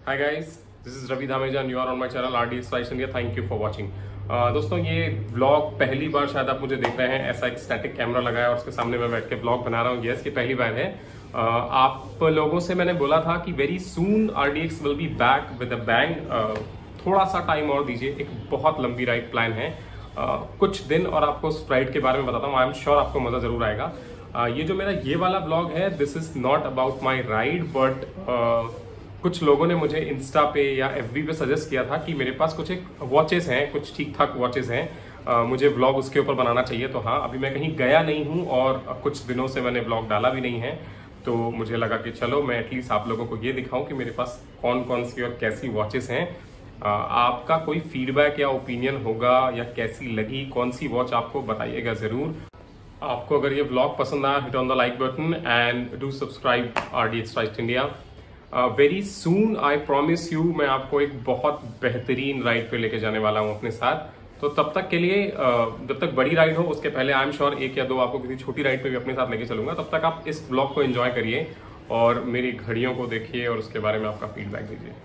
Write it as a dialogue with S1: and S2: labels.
S1: Hi guys, this is Ravi Dhameja and you are on my channel RDX Life India। Thank you for watching. दोस्तों, ये vlog पहली बार शायद आप मुझे देख रहे हैं। ऐसा एक स्टैटिक कैमरा लगाया और उसके सामने मैं बैठ के व्लॉग बना रहा हूँ। यस, ये पहली बार है। आप लोगों से मैंने बोला था कि very soon RDX will be back with a bang. थोड़ा सा टाइम और दीजिए, एक बहुत लंबी राइड प्लान है। कुछ दिन और आपको उस राइड के बारे में बताता हूँ। आई एम श्योर आपको मजा जरूर आएगा। ये जो मेरा ये वाला व्लॉग है, this is not about my ride, but कुछ लोगों ने मुझे इंस्टा पे या FB पे सजेस्ट किया था कि मेरे पास कुछ एक वॉचेस हैं, कुछ ठीक ठाक वॉचेस हैं, मुझे व्लॉग उसके ऊपर बनाना चाहिए। तो हाँ, अभी मैं कहीं गया नहीं हूँ और कुछ दिनों से मैंने व्लॉग डाला भी नहीं है। तो मुझे लगा कि चलो मैं एटलीस्ट आप लोगों को ये दिखाऊं कि मेरे पास कौन कौन सी और कैसी वॉचेस हैं। आपका कोई फीडबैक या ओपिनियन होगा या कैसी लगी कौन सी वॉच, आपको बताइएगा ज़रूर। आपको अगर ये व्लॉग पसंद आया, hit on the like button and do subscribe RDX Life India। Very soon, I promise you, मैं आपको एक बहुत बेहतरीन राइड पे लेके जाने वाला हूँ अपने साथ। तो तब तक के लिए, जब तक बड़ी राइड हो उसके पहले आई एम श्योर एक या दो आपको किसी छोटी राइड पे भी अपने साथ लेके चलूंगा। तब तक आप इस ब्लॉग को एंजॉय करिए और मेरी घड़ियों को देखिए और उसके बारे में आपका फीडबैक दीजिए।